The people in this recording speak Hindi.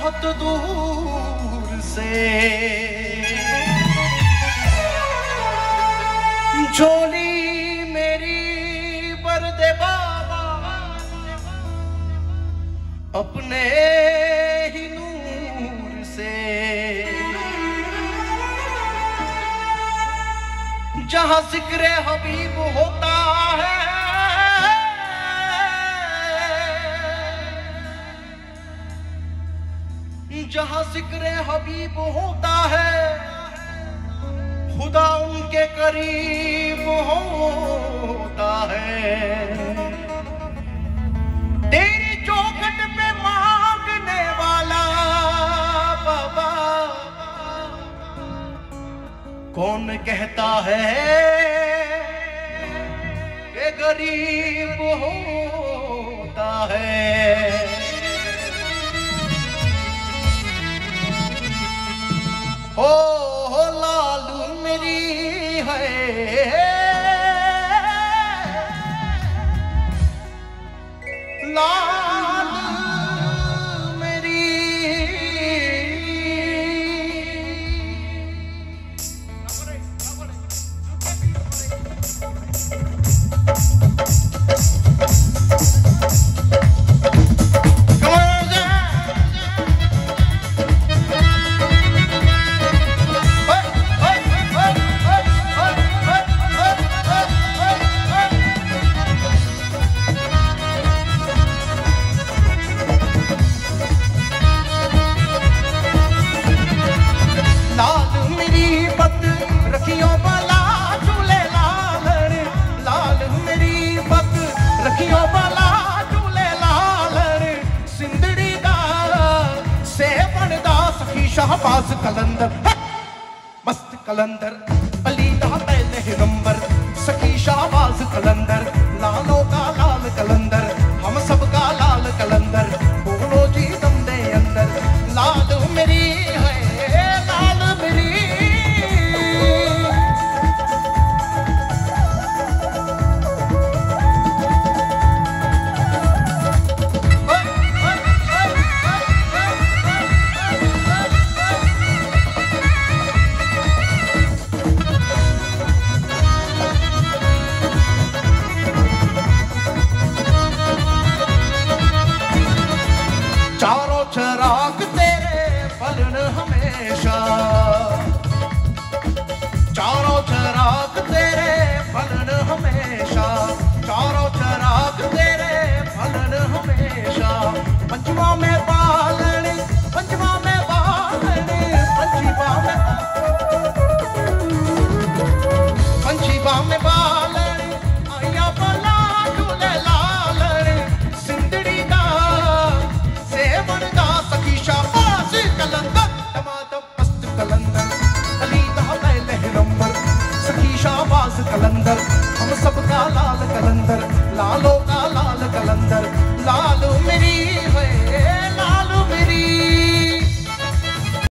बहुत दूर से झोली मेरी भर दे बाबा अपने ही नूर से। जहां जिक्र हबीब होता है जहां जिक्र हबीब होता है खुदा उनके करीब होता है। तेरी चौखट पे मांगने वाला बाबा कौन कहता है कि गरीब होता है। हो लालू मेरी है लाल मेरी शाहबाज कलंदर मस्त कलंदर अली दा पहले नंबर सखी शाहबाज कलंदर लालों का लाल कलंदर हम सब का लाल कलंदर बोलो जी दम दे अंदर लाल मेरी है लाल मेरी। चारों चराग तेरे फलन हमेशा चारों चराग तेरे फलन हमेशा चारों चराग तेरे फलन हमेशा। पंचमा में बालन पंचमा में बालन पंचीबा में बालन आया बला झूले लालन सिंदड़ी दा सखी शाहबाज कलंदर टमाटर मस्त कलंदर अली दा पहले नंबर सखी शाहबाज कलंदर हम सब का लाल कलंदर लालों का लाल कलंदर लाल